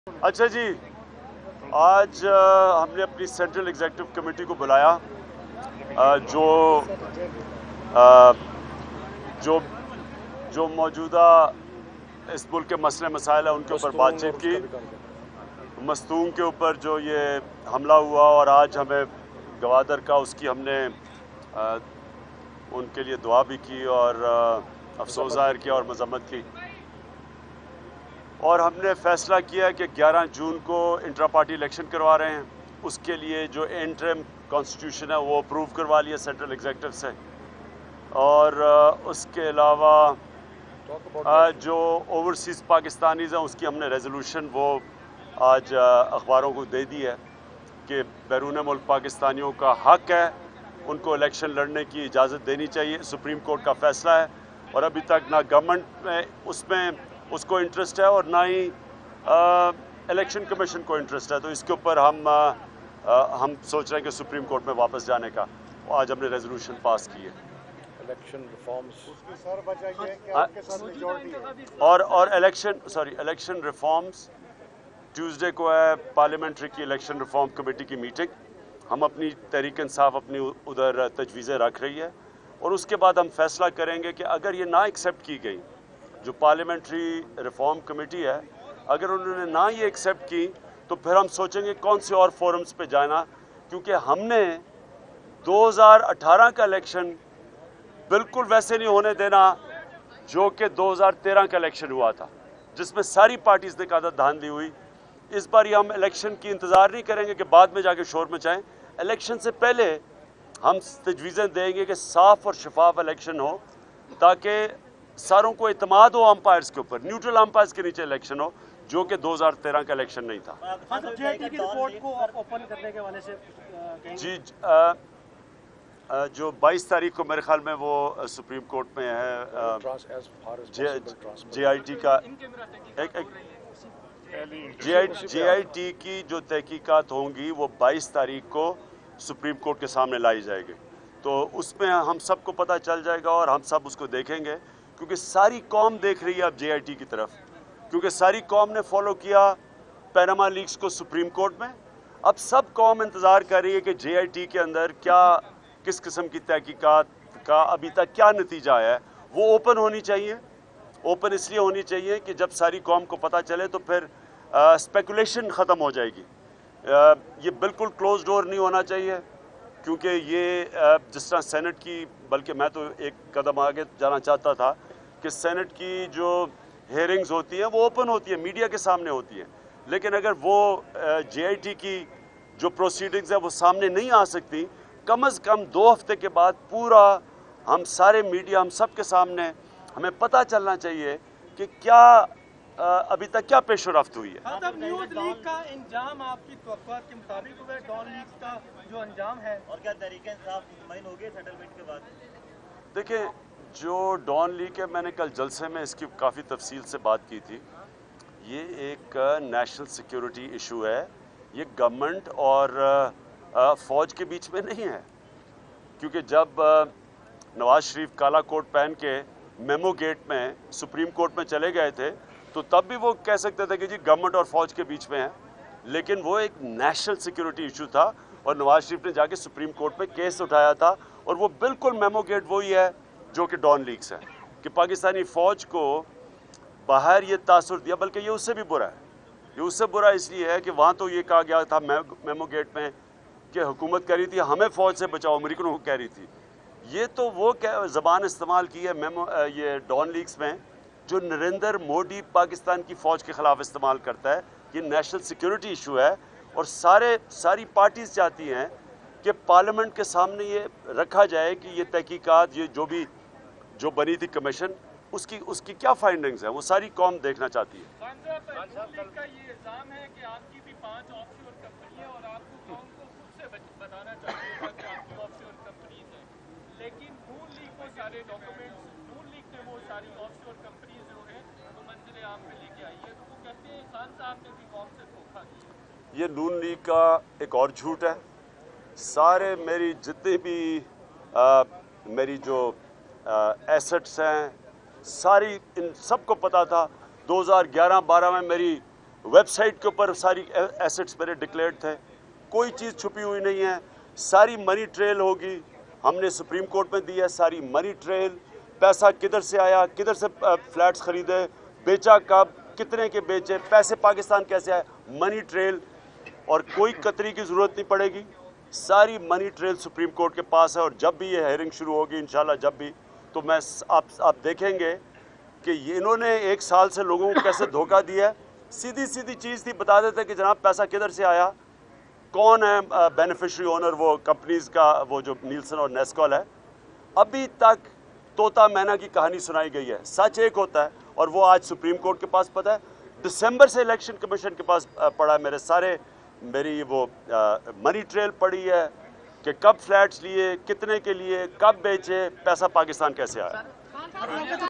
अच्छा जी, आज हमने अपनी सेंट्रल एग्जीक्यूटिव कमेटी को बुलाया जो अ, जो जो मौजूदा इस मुल्क के मसले मसाइल हैं उनके ऊपर बातचीत की। मस्तूम के ऊपर जो ये हमला हुआ और आज हमें गवादर का, उसकी हमने उनके लिए दुआ भी की और अफसोस ज़ाहिर किया और मज़म्मत की। और हमने फ़ैसला किया कि 11 जून को इंट्रा पार्टी इलेक्शन करवा रहे हैं। उसके लिए जो इंटरिम कॉन्स्टिट्यूशन है वो अप्रूव करवा लिया सेंट्रल एग्जीक्यूटिव से। और उसके अलावा जो ओवरसीज़ पाकिस्तानीज़ हैं उसकी हमने रेजोल्यूशन वो आज अखबारों को दे दी है कि बैरून मुल्क पाकिस्तानियों का हक़ है, उनको इलेक्शन लड़ने की इजाज़त देनी चाहिए। सुप्रीम कोर्ट का फ़ैसला है और अभी तक ना गवर्नमेंट में उसको इंटरेस्ट है और ना ही इलेक्शन कमीशन को इंटरेस्ट है। तो इसके ऊपर हम सोच रहे हैं कि सुप्रीम कोर्ट में वापस जाने का। आज हमने रेजोल्यूशन पास की है। इलेक्शन रिफॉर्म्स उसकी सर वजह ये है कि आपके साथ मेजॉरिटी है और इलेक्शन रिफॉर्म्स ट्यूसडे को है पार्लियामेंट्री की इलेक्शन रिफॉर्म कमेटी की मीटिंग। हम अपनी तहरीक इंसाफ अपनी उधर तजवीज़ें रख रही है और उसके बाद हम फैसला करेंगे कि अगर ये ना एक्सेप्ट की गई, जो पार्लियामेंट्री रिफॉर्म कमेटी है, अगर उन्होंने ना ये एक्सेप्ट की तो फिर हम सोचेंगे कौन से और फोरम्स पे जाना, क्योंकि हमने 2018 का इलेक्शन बिल्कुल वैसे नहीं होने देना जो कि 2013 का इलेक्शन हुआ था, जिसमें सारी पार्टीज़ ने कहा था धांधली हुई। इस बार ये हम इलेक्शन की इंतज़ार नहीं करेंगे कि बाद में जाके शोर मचाएं। इलेक्शन से पहले हम तजवीज़ें देंगे कि साफ़ और शफाफ इलेक्शन हो, ताकि सारों को इतमाद हो अंपायर्स के ऊपर, न्यूट्रल अंपायर्स के नीचे इलेक्शन हो, जो कि 2013 का इलेक्शन नहीं था। जेआईटी की रिपोर्ट को ओपन करने के हवाले से जी, जो 22 तारीख को मेरे ख्याल में वो सुप्रीम कोर्ट में है जेआईटी का जेआईटी की जो तहकीकात होंगी वो 22 तारीख को सुप्रीम कोर्ट के सामने लाई जाएगी। तो उसमें हम सबको पता चल जाएगा और हम सब उसको देखेंगे, क्योंकि सारी कौम देख रही है अब जेआईटी की तरफ, क्योंकि सारी कौम ने फॉलो किया पैनामा लीक्स को सुप्रीम कोर्ट में। अब सब कौम इंतज़ार कर रही है कि जेआईटी के अंदर किस किस्म की तहकीकात का अभी तक क्या नतीजा आया है। वो ओपन होनी चाहिए। ओपन इसलिए होनी चाहिए कि जब सारी कौम को पता चले तो फिर स्पेकुलेशन ख़त्म हो जाएगी। ये बिल्कुल क्लोज डोर नहीं होना चाहिए, क्योंकि ये जिस तरह सेनेट की, बल्कि मैं तो एक कदम आगे जाना चाहता था कि सेनेट की जो हेयरिंग्स होती हैं वो ओपन होती है, मीडिया के सामने होती है। लेकिन अगर वो जेआईटी की जो प्रोसीडिंग्स है वो सामने नहीं आ सकती, कम अज़ कम 2 हफ्ते के बाद पूरा हम सारे मीडिया, हम सब के सामने हमें पता चलना चाहिए कि क्या अभी तक क्या पेशरफ्त हुई है। न्यूज़ लीक का इंजाम आपकी तवक्कुआत के मुताबिक हुआ, डॉन लीक का जो अंजाम है, और क्या तहरीके इंसाफ मुतमईन हो गए सेटलमेंट के बाद? देखिए, जो डॉन लीक है, मैंने कल जलसे में इसकी काफ़ी तफसील से बात की थी। ये एक नेशनल सिक्योरिटी इशू है। ये गवर्नमेंट और फ़ौज के बीच में नहीं है, क्योंकि जब नवाज शरीफ काला कोट पहन के मेमो गेट में सुप्रीम कोर्ट में चले गए थे तो तब भी वो कह सकते थे कि जी गवर्नमेंट और फ़ौज के बीच में है, लेकिन वो एक नेशनल सिक्योरिटी इशू था और नवाज शरीफ ने जाके सुप्रीम कोर्ट में केस उठाया था। और वो बिल्कुल मेमो गेट वही है जो कि डॉन लीक्स है, कि पाकिस्तानी फ़ौज को बाहर ये तासुर दिया, बल्कि ये उससे भी बुरा है। ये उससे बुरा इसलिए है कि वहाँ तो ये कहा गया था मेमो गेट में कि हुकूमत कह रही थी हमें फ़ौज से बचाओ, अमेरिकनों को कह रही थी। ये तो वो क्या ज़बान इस्तेमाल की है ये डॉन लीक्स में, जो नरेंद्र मोदी पाकिस्तान की फ़ौज के ख़िलाफ़ इस्तेमाल करता है। ये नेशनल सिक्योरिटी इशू है और सारी पार्टीज़ चाहती हैं कि पार्लियामेंट के सामने ये रखा जाए कि ये तहकीकात, ये जो बनी थी कमीशन, उसकी क्या फाइंडिंग्स हैं, वो सारी कौम देखना चाहती है। का ये इल्ज़ाम है कि आपकी भी 5 ऑफशोर कंपनी है और आपको कौम को खुद से बताना चाहिए कि आपकी ऑफशोर कंपनीज हैं, लेकिन नून लीग को सारे डॉक्यूमेंट्स, नून लीग ने वो सारी ऑफशोर कंपनीज जो हैं वो मंजिल आम पे लेके आई है। तो वो कहते हैं खान साहब ने भी कौम से धोखा दिया। ये नून लीग का एक और झूठ है। सारे मेरी जितने भी मेरी जो एसेट्स हैं, सारी इन सबको पता था। 2011-12 में मेरी वेबसाइट के ऊपर सारी एसेट्स मेरे डिक्लेयर्ड थे, कोई चीज़ छुपी हुई नहीं है, सारी मनी ट्रेल होगी, हमने सुप्रीम कोर्ट में दी है सारी मनी ट्रेल, पैसा किधर से आया, किधर से फ्लैट्स खरीदे, बेचा कब, कितने के बेचे, पैसे पाकिस्तान कैसे आए, मनी ट्रेल, और कोई कतरी की ज़रूरत नहीं पड़ेगी, सारी मनी ट्रेल सुप्रीम कोर्ट के पास है। और जब भी ये हेयरिंग शुरू होगी इंशाल्लाह, जब भी, तो मैं आप देखेंगे कि ये इन्होंने 1 साल से लोगों को कैसे धोखा दिया है। सीधी सीधी चीज़ थी, बता देते कि जनाब पैसा किधर से आया, कौन है बेनिफिशरी ओनर वो कंपनीज़ का, वो जो नीलसन और नेस्कॉल है। अभी तक तोता मैना की कहानी सुनाई गई है, सच एक होता है और वो आज सुप्रीम कोर्ट के पास पता है, दिसंबर से इलेक्शन कमीशन के पास पड़ा है। मेरी वो मनी ट्रेल पड़ी है कि कब फ्लैट्स लिए, कितने के लिए, कब बेचे, पैसा पाकिस्तान कैसे आया।